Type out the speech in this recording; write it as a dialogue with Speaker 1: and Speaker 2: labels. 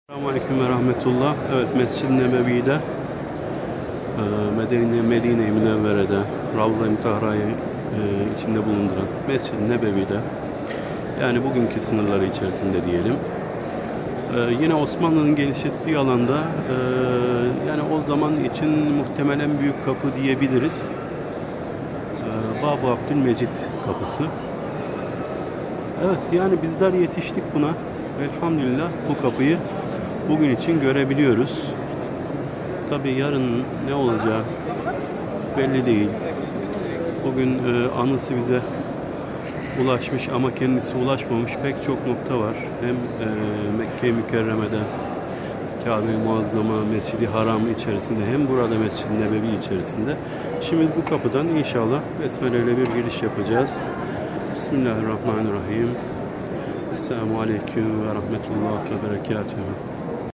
Speaker 1: Selamünaleyküm ve rahmetullah. Evet, Mescid-i Nebevi'de, Medine-i Münevvere'de, Ravza-i Mutahara'yı içinde bulunduran Mescid-i Nebevi'de, yani bugünkü sınırları içerisinde diyelim, yine Osmanlı'nın genişlettiği alanda, yani o zaman için muhtemelen büyük kapı diyebiliriz. Bab-ı Abdülmecid kapısı. Evet, yani bizler yetiştik buna. Elhamdülillah bu kapıyı bugün için görebiliyoruz. Tabii yarın ne olacağı belli değil. Bugün anısı bize ulaşmış ama kendisi ulaşmamış pek çok nokta var. Hem Mekke-i Mükerreme'de, Kabe-i Muazzama, Mescid-i Haram içerisinde, hem burada Mescid-i Nebevi içerisinde. Şimdi bu kapıdan inşallah besmele ile bir giriş yapacağız. Bismillahirrahmanirrahim. Esselamu Aleyküm ve Rahmetullah ve Berekatuhu.